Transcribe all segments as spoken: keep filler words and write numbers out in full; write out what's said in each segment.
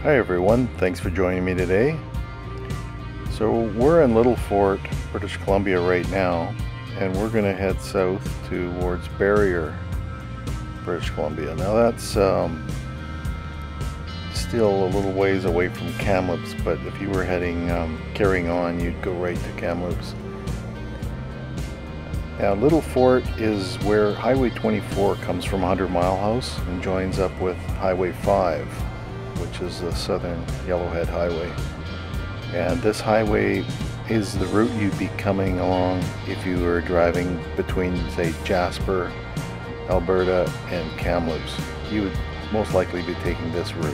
Hi everyone, thanks for joining me today. So we're in Little Fort, British Columbia right now, and we're going to head south towards Barriere, British Columbia. Now that's um, still a little ways away from Kamloops, but if you were heading, um, carrying on, you'd go right to Kamloops. Now Little Fort is where Highway twenty-four comes from Hundred Mile House and joins up with Highway five, which is the Southern Yellowhead Highway. And this highway is the route you'd be coming along if you were driving between, say, Jasper, Alberta, and Kamloops. You would most likely be taking this route.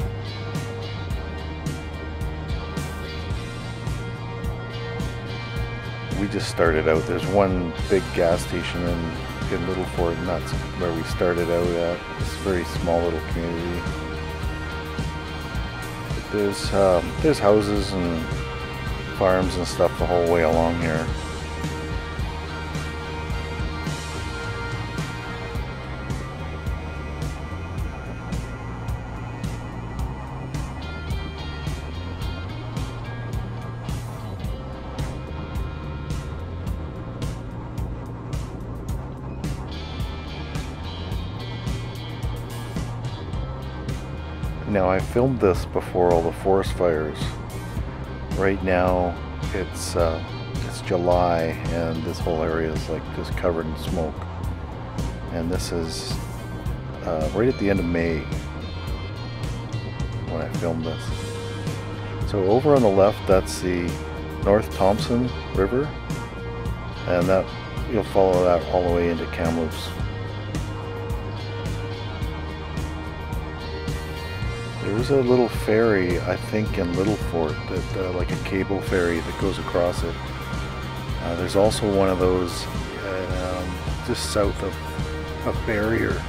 We just started out. There's one big gas station in, in Little Fort, and that's where we started out at. It's a very small little community. There's um, there's houses and farms and stuff the whole way along here. Now I filmed this before all the forest fires. Right now it's uh, it's July and this whole area is like just covered in smoke. And this is uh, right at the end of May when I filmed this. So over on the left, that's the North Thomson River, and that you'll follow that all the way into Kamloops. There's a little ferry, I think, in Little Fort, that uh, like a cable ferry that goes across it. Uh, there's also one of those uh, um, just south of, of Barriere.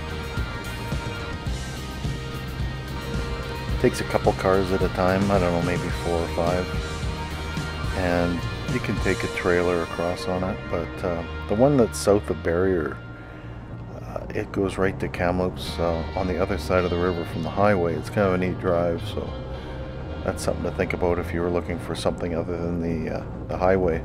Takes a couple cars at a time, I don't know, maybe four or five. And you can take a trailer across on it, but uh, the one that's south of Barriere, it goes right to Kamloops uh, on the other side of the river from the highway. It's kind of a neat drive, so that's something to think about if you were looking for something other than the, uh, the highway.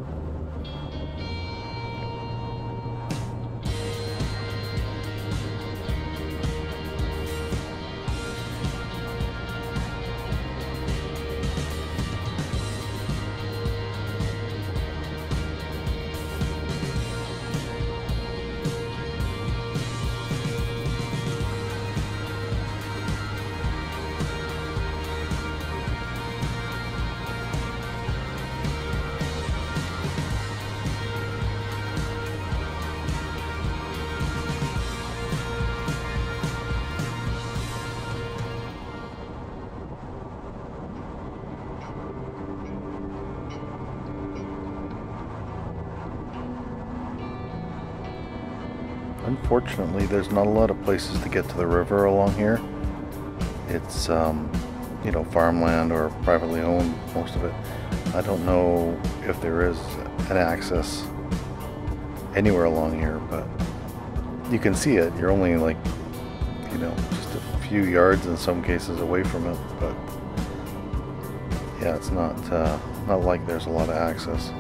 Unfortunately, there's not a lot of places to get to the river along here. It's, um, you know, farmland or privately owned, most of it. I don't know if there is an access anywhere along here, but you can see it. You're only like, you know, just a few yards in some cases away from it, but yeah, it's not, uh, not like there's a lot of access.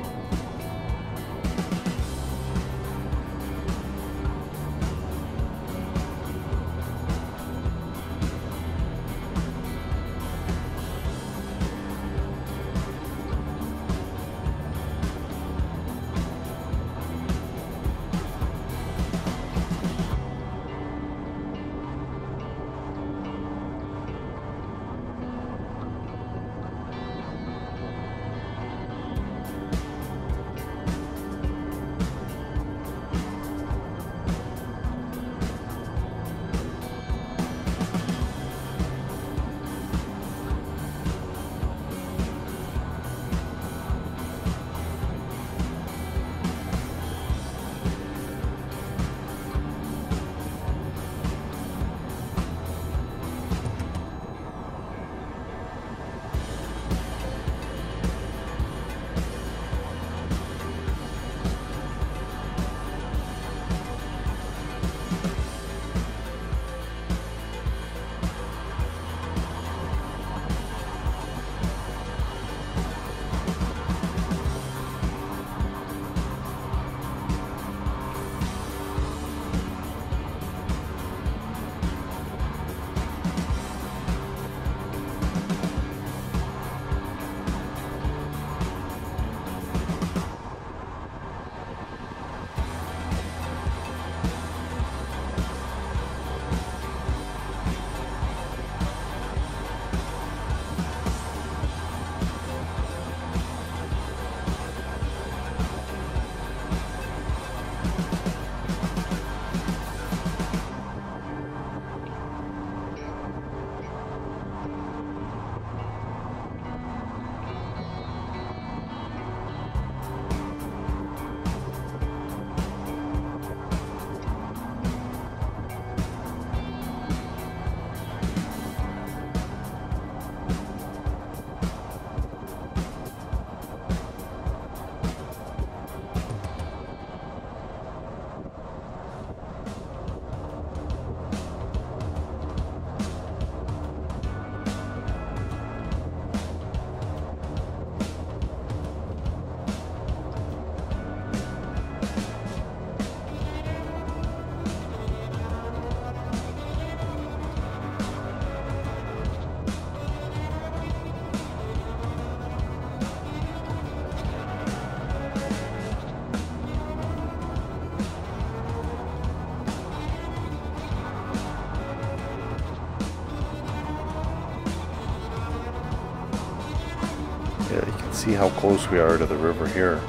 can see how close we are to the river here.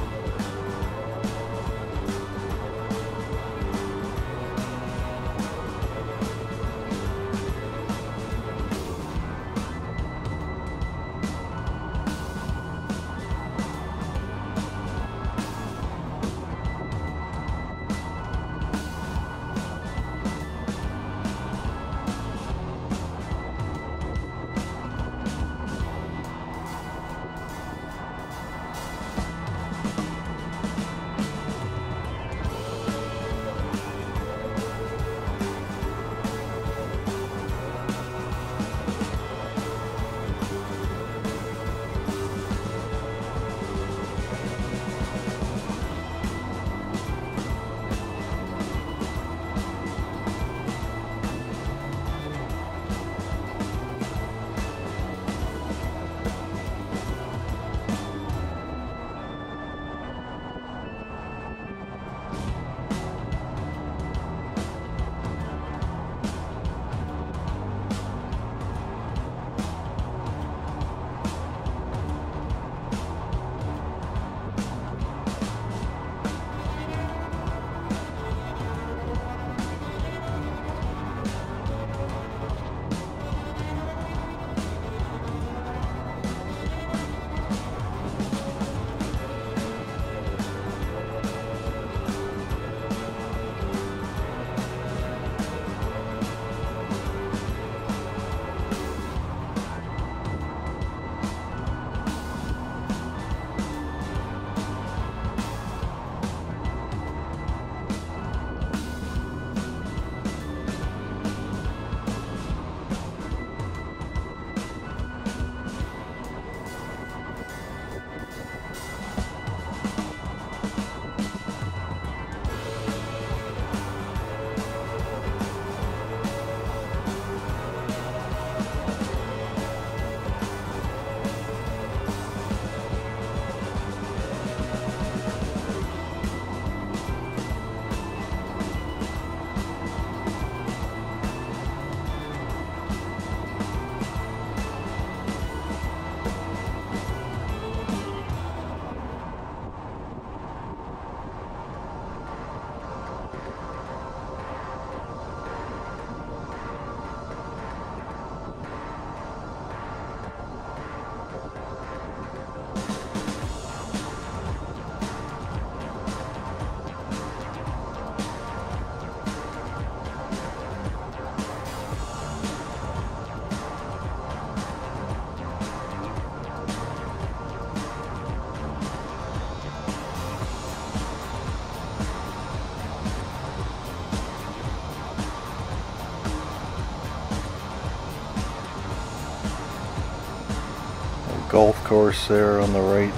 Golf course there on the right,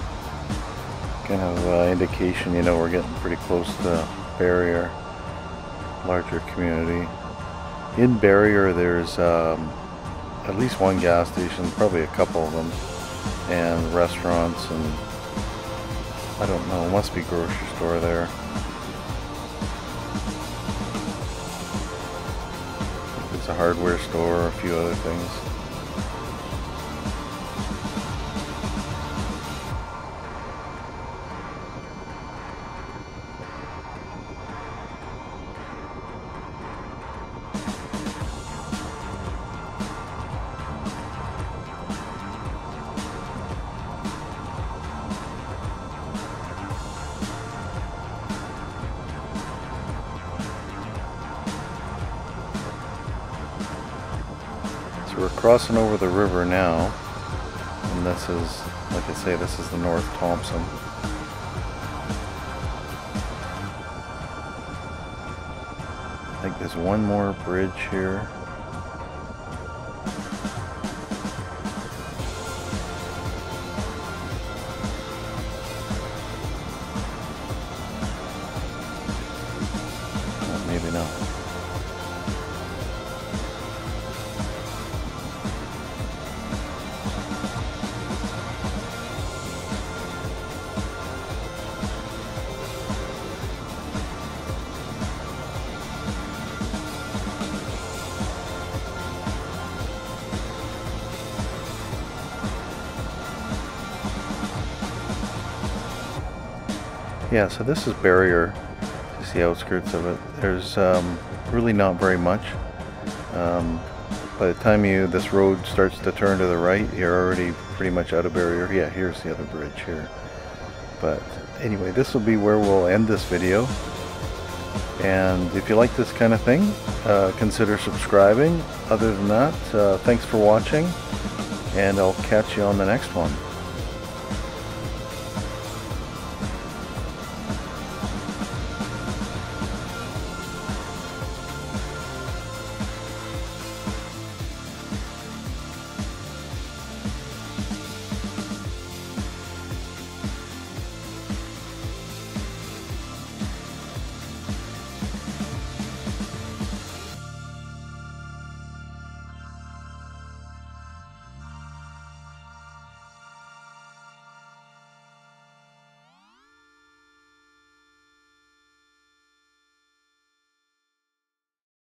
kind of uh, indication, you know, we're getting pretty close to Barriere, larger community. In Barriere there's um, at least one gas station, probably a couple of them, and restaurants, and I don't know, must be a grocery store there. It's a hardware store, a few other things. So we're crossing over the river now, and this is, like I say, this is the North Thomson. I think there's one more bridge here. Oh, maybe not. Yeah, so this is Barriere. Just the outskirts of it. There's um, really not very much. Um, by the time you this road starts to turn to the right, you're already pretty much out of Barriere. Yeah, here's the other bridge here. But anyway, this will be where we'll end this video. And if you like this kind of thing, uh, consider subscribing. Other than that, uh, thanks for watching, and I'll catch you on the next one.